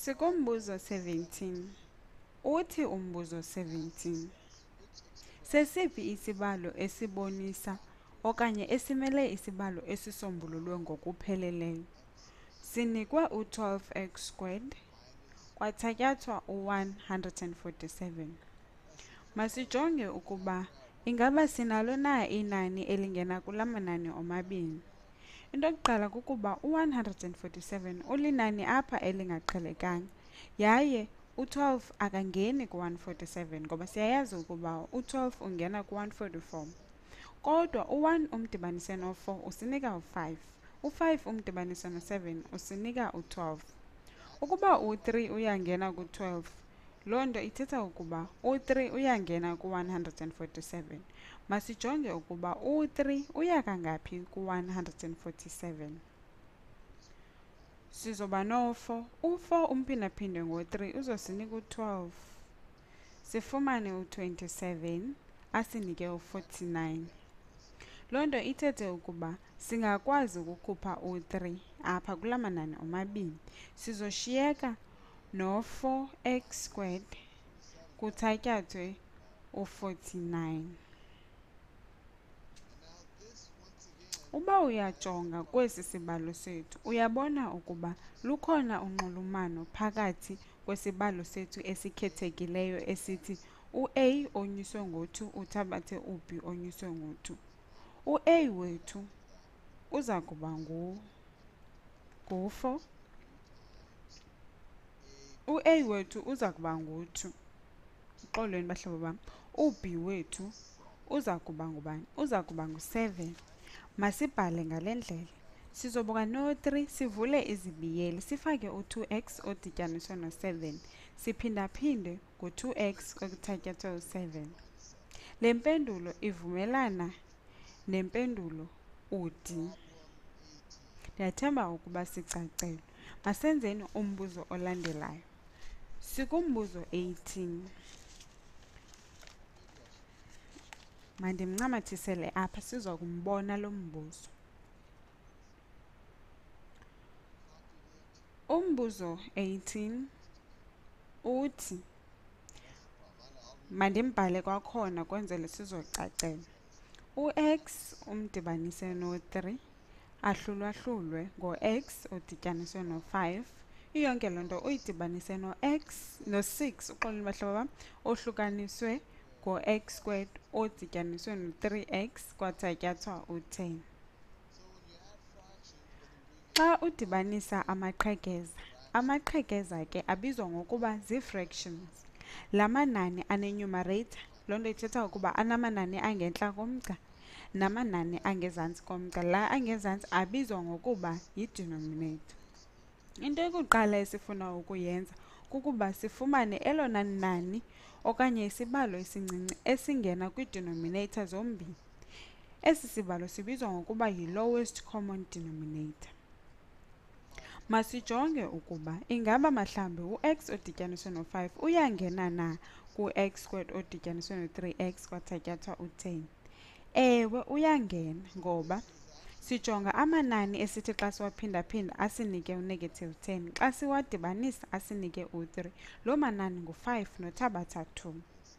Sikumbuzo 17. Uthi umbuzo 17. Sesiphi isibalo esibonisa okanye esimele isibalo esisombululwe ngokupheleleyo? Sinikwe u-12x squared kwathatyathwa u-147. Masijonge ukuba ingaba sinalo na inani elingena kula manani omabini. Into yokuqala kukuba u-147 ulinani apha elingaqhelekanga, yaye u-12 akangeni ku-147 ngoba siyayazi ukuba u-12 ungena ku-144. Kodwa u-1 umdibanise no-4 usinika u-5, u-5 umdibanise no-7 usinika u-12. Ukuba u-3 uyangena ku-12, loo nto ithetha ukuba u-3 uyangena ku-147. Masijonge ukuba u-3 uya kangaphi ku-147. Sizoba no-4. U-4 umphindaphinde ngo-3 uzosinika u-12. Sifumane u-27 asinike u-49. Loo nto ithethe ukuba singakwazi ukukhupha u-3 apha kula manani omabini. Sizoshiyeka no-4x squared kuthatyathwe u-49. Uba uyajonga kwesi sibalo sethu, uyabona ukuba lukhona unxulumano phakathi kwesibalo sethu esikhethekileyo esithi u-a onyuswe ngo-2 uthabathe u-b onyuswe ngo-2. U-a wethu uza kuba ngu-4. U-a wethu uza kuba ngu-2. Uxolweni bahlobo bam. U-b wethu uza kuba ngubani? Uza kuba ngu-7. Masibhale ngale ndlela. Sizobuka no-3 sivule izibiyeli sifake u-2x odityaniswe no-7. Siphindaphinde ngo-2x okuthatyathwe u-7. Le mpendulo ivumelana nempendulo u-D. Ndiyathemba ukuba sicacelwe. Masenzeni umbuzo olandelayo. Sikumbuzo 18. Mandimncamathisele apha siza kumbona lo mbuzo. Umbuzo 18 uthi, mandimbhale kwakhona kwenzele sizocacela. U-x umdibanise no-3 ahlulwahlulwe ngo-x odityaniswe no-5. Iyonke loo nto uyidibanise no-x no-6, uxolweni bahlobo bam, ohlukaniswe ngo-x squared odityaniswe no-3x kwathatyathwa u-10. Xa udibanisa amaqhekeza ke abizwa ngokuba zii-fractions. La manani ane-numerator, loo nto ithetha ukuba anamanani angentla komgca namanani angezantsi komgca. La angezantsi abizwa ngokuba yi-denominator. Into yokuqala esifuna ukuyenza kukuba sifumane elona nani okanye isibalo esincinci esingena kwii-denominator zombini. Esi sibalo sibizwa ngokuba yi-lowest common denominator. Masijonge ukuba ingaba mhlawumbi u-x odityaniswe no-5 uyangena na ku-x squared odityaniswe no-3x kwathatyathwa u-10. Ewe, uyangena ngoba sijonga amanani esithi xa siwaphindaphinda asinike u-10, xa siwadibanisa asinike u-3. Loo manani ngu-5 nothabatha 2.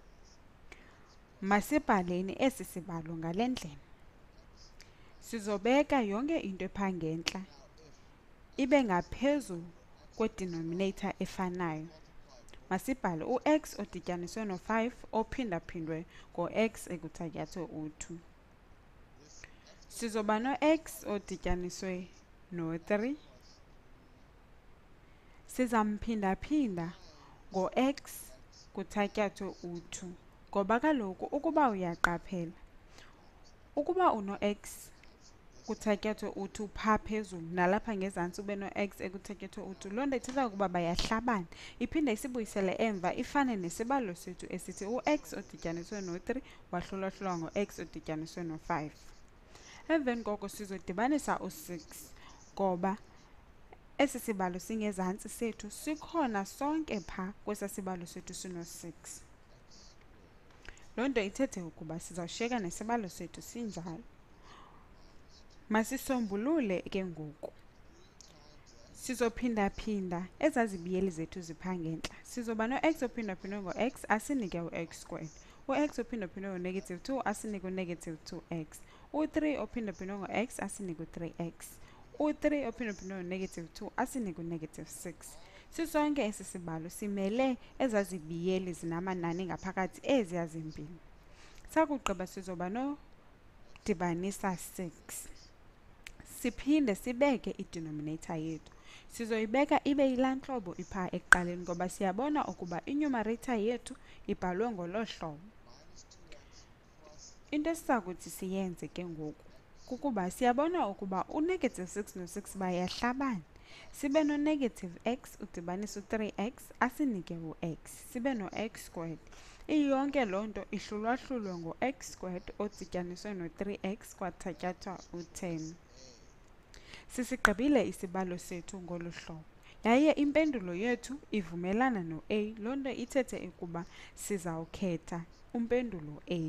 Masibhaleni esi sibalo ngale ndlela. Sizobeka yonke into epha ngentla ibe ngaphezu kwe-denominator efanayo. Masibhale u-x odityaniswe no-5 ophindaphindwe ngo-x ekuthatyathwe u-2. Sizoba no-x odityaniswe no-3. Sizamphinda-phinda ngo-x kuthatyathwe u-2. Ngoba kaloku ukuba uyaqaphela, ukuba uno-x kuthatyathwe u-2 phaa phezulu nalapha ngezantsi ube no-x ekuthatyathwe u-2, loo nto ithetha ukuba bayahlabana. Iphinde isibuyisele emva ifane nesibalo sethu esithi u-x odityaniswe no-3 wahlulwahlulwa ngo-x odityaniswe no-5. Emveni koko sizodibanisa u-6 ngoba esi sibalo singezantsi sethu sikhona sonke phaa kwesaa sibalo sethu sino-6. Loo nto ithethe ukuba sizawushiyeka nesibalo sethu sinjalo. Masisombulule ke ngoku. sizophinda-phinda ezazibiyeli zethu ziphangentla. Sizoba no-x ophindaphindwe ngo-x asinike u-x squared. U-x ophindaphindwe ngo-negative 2 asinike u-negative 2x. U-3 ophindaphindwe ngo-x asinike u-3x. U-3 ophindaphindwe ngo-negative 2 asinike u-negative 6. Sisonke esi sibalo simele ezazibiyeli zinamanani ngaphakathi eziya zimbini. Sakugqiba sizoba no-dibanisa 6. Siphinde sibeke i-denominator yethu. Sizoyibeka ibe yilaa ntlobo iphaa ekuqaleni ngoba siyabona ukuba i-numerator yethu ibhalwe ngolo hlobo. Into esizakuthi siyenze ke ngoku kukuba siyabona ukuba u-negative 6 no-6 bayahlabana. Sibe no-negative x udibanisa u-3x asinike u-x. Sibe no-x squared. Iyonke loo nto ihlulwahlulwe ngo-x squared odityaniswe no-3x kwathatyathwa u-10. Sisigqibile isibalo sethu ngolu hlobo. Yaye impendulo yethu ivumelana no-A. Loo nto ithethe ukuba sizawukhetha umpendulo A.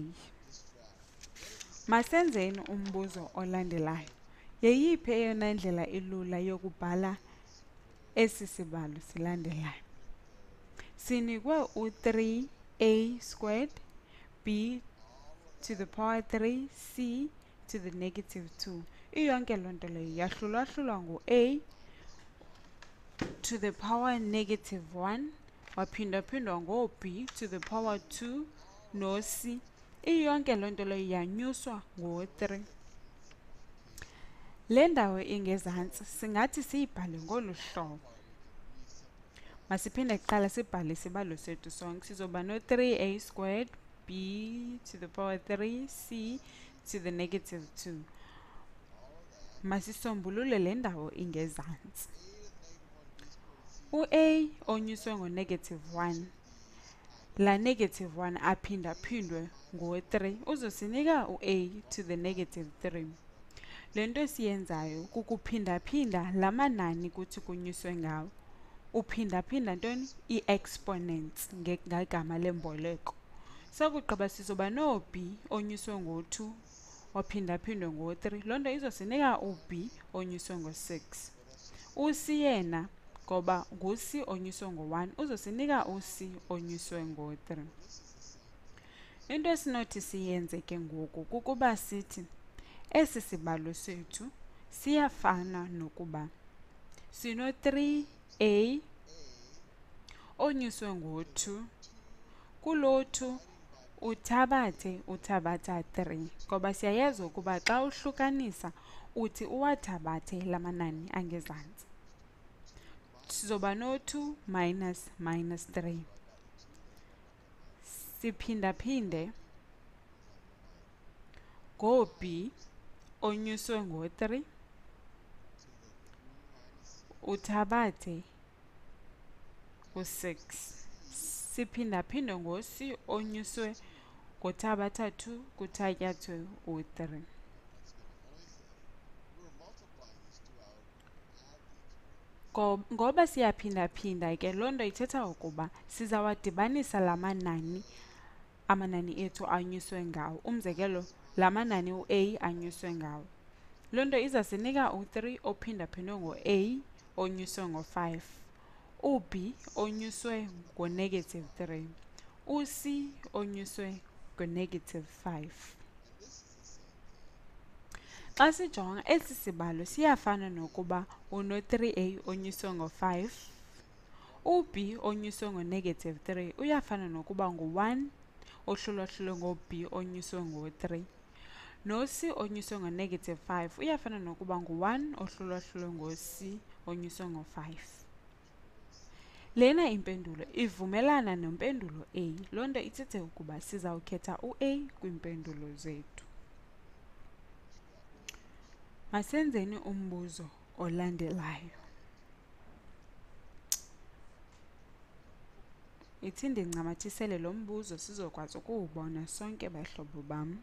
Masenzeni umbuzo olandelayo. Yeyiphi eyona ndlela ilula yokubhala esi sibalo silandelayo? Sinikwe u-3a squared b to the power 3 c to the negative 2. Iyonke loo nto leyo yahlulwahlulwa ngu-a to the power negative 1 waphindaphindwa ngo-b to the power 2 no-c. Iyonke loo nto leyo yanyuswa ngo-3. Le ndawo ingezantsi singathi siyibhale ngolu hlobo. Masiphinde kuqala sibhale isibalo sethu sonke. Sizoba no-3a squared b to the power 3 c to the negative 2. Masisombulule le ndawo ingezantsi. U-a onyuswe ngo-negative 1, la negative 1 aphindaphindwe ngo-3 uzosinika u-a to the negative 3. Le nto siyenzayo kukuphindaphinda la manani kuthi kunyuswe ngawo. Uphindaphinda ntoni? I-exponents ngegama lemboleko. Sakugqiba sizoba no-b onyuswe ngo-2 waphindaphindwe ngo-3. Loo nto izosinika u-b onyuswe ngo-6. U-c yena ngoba ngu-c onyuswe ngo-1 uzosinika u-c onyuswe ngo-3. Into esinothi siyenze ke ngoku kukuba sithi esi sibalo sethu siyafana nokuba sino-3a onyuswe ngo-2 kuloo 2 uthabathe uthabatha 3 ngoba siyayazi ukuba xa uhlukanisa uthi uwathabathe la manani angezantsi. Sizoba no-2 minus minus 3. Siphindaphinde ngo-b onyuswe ngo-3 uthabathe u-6. Siphindaphinde ngo-c onyuswe ngothabatha 2 kuthatyathwe u-3. Ngoba siyaphindaphinda ke loo nto ithetha ukuba sizawadibanisa la amanani ethu anyuswe ngawo. Umzekelo, la manani u-a anyuswe ngawo. Loo nto izasinika u-3 ophindaphindwe ngo-a onyuswe ngo-5, u-b onyuswe ngo-negative 3, u-c onyuswe ngo-negative 5. Xa sijonga esi sibalo siyafana nokuba uno-3a onyuswe ngo-5, u-b onyuswe ngo-negative 3 uyafana nokuba ngu-1 ohlulwahlulwe ngo-b onyuswe ngo-3, no-c onyuswe ngo-negative 5 uyafana nokuba ngu-1 ohlulwahlulwe ngo-c onyuswe ngo-5. Lena impendulo ivumelana nempendulo A. Loo nto ithethe ukuba sizawukhetha u-A kwiimpendulo zethu. Masenzeni umbuzo olandelayo. Ithi ndincamathisele lo mbuzo sizokwazi ukuwubona sonke bahlobo bam.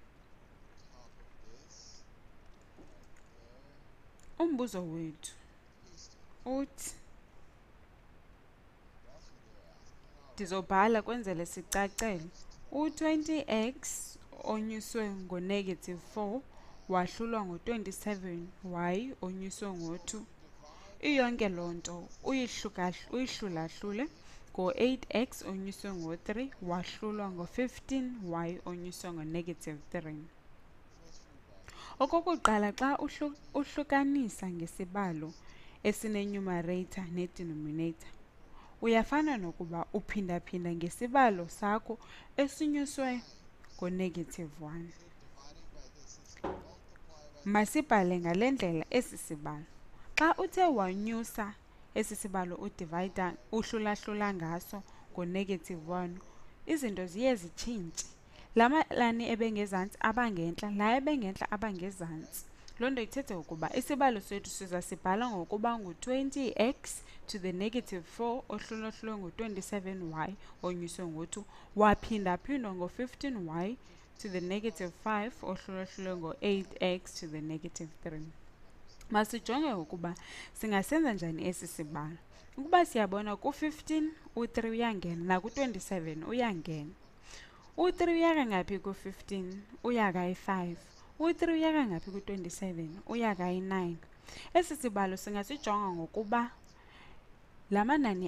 Umbuzo wethu uthi, ndizobhala kwenzele sicacele, u-20x onyuswe ngo-negative 4 wahlulwa ngo-27y onyuswe ngo-2. iyonke loo nto uyihlulahlule ngo-8x onyuswe ngo-3 wahlulwa ngo-15y onyuswe ngo-negative 3. Okokuqala, xa uhlukanisa ngesibalo esine-numerator ne-denominator, uyafana nokuba uphinda-phinda ngesibalo sakho esinyuswe ngo-negative 1. Masibhale ngale ndlela esi sibalo. Xa uthe wanyusa esi sibalo uhlulahlula ngaso ngo-negative 1, izinto ziye zitshintshe. La manani ebengezantsi abangentla, la ebengentla abangezantsi. Loo nto ithetha ukuba isibalo sethu sizasibhala ngokuba ngu-20x to the negative 4 ohlulahlulwe ngo-27y onyuswe ngo-2 waphinda-phindwa ngo-15y to the negative 5 ohlulahlulwe ngo-8x to the negative 3. Masijonge ukuba singasenza njani esi sibalo. Ukuba siyabona ku-15 u-3 uyangena, naku-27 uyangena. U-3 uyaka ngaphi ku-15? Uyaka i-5. U-3 uyaka ngaphi ku-27? Uyaka i-9. Esi sibalo singasijonga ngokuba la manani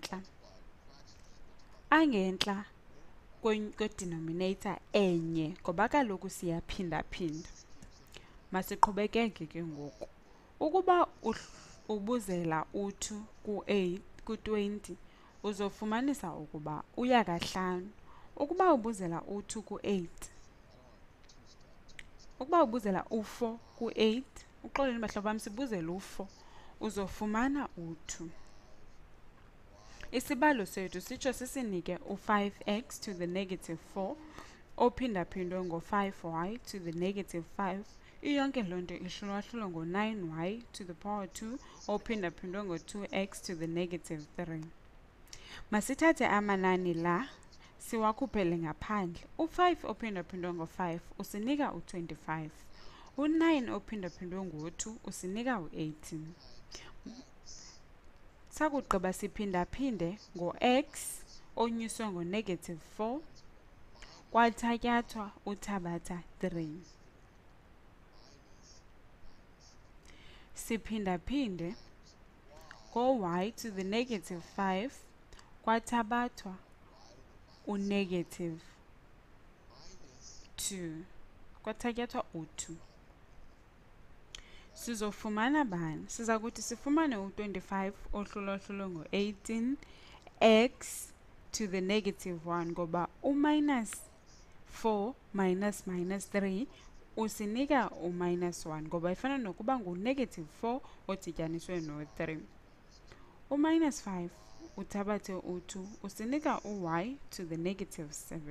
angentla kwe-denominator enye, ngoba kaloku siyaphinda-phinda. Masiqhubekeke ke ngoku. Ukuba ubuzela u-2 ku-20, uzofumanisa ukuba uyaka 5. Ukuba ubuzela u-2 ku-8, ukuba ubuzela u-4 ku-8, uxoleni bahlobo bam, sibuzele u-4, uzofumana u-2. Isibalo sethu sitsho sisinike u-5x to the negative 4 ophinda-phindwe ngo-5y to the negative 5. Iyonke loo nto ihlulwahlulwe ngo-9y to the power 2 ophinda-phindwe ngo-2x to the negative 3. Masithathe amanani la siwakhuphele ngaphandle. U-5 ophinda-phindwe ngo-5 usinika u-25. U-9 ophinda-phindwe ngo-2 usinika u-18. Sakugqiba siphinda-phinde ngo-x onyuswe ngo-negative 4 kwathatyathwa uthabatha 3. Siphinda-phinde ngo-y to the negative 5 kwathabathwa u-negative 2, kwathatyathwa u-2. Sizofumana bani? Siza kuthi sifumane u-25 ohlulahlulwe ngo-18 x to the negative 1, ngoba u-minus 4 minus minus 3 usinika u-minus 1, ngoba ifana nokuba ngu-negative 4 odityaniswe no-3. U-minus 5 uthabathe u-2 usinika u-y to the negative 7.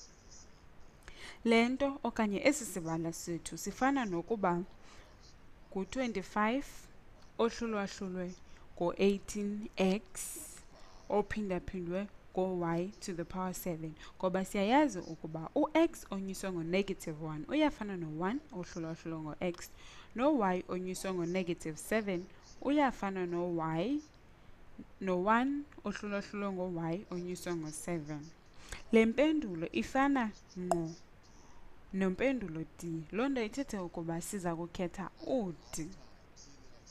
Le nto okanye esi sibalo sethu sifana nokuba ngu-25 ohlulwahlulwe ngo-18x ophinda-phindwe ngo-y to the power 7, ngoba siyayazi ukuba u-x onyuswe ngo-negative 1 uyafana no-1 ohlulwahlulwe ngo-x, no-y onyuswe ngo-negative 7 uyafana no-1 ohlulwahlulwe ngo-y onyuswe ngo-7. Le mpendulo ifana ngqo nempendulo D. Loo nto ithethe ukuba siza kukhetha u-D.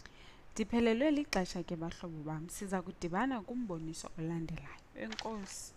Ndiphelelwe lixesha ke bahlobo bam, siza kudibana kumboniso olandelayo. Enkosi.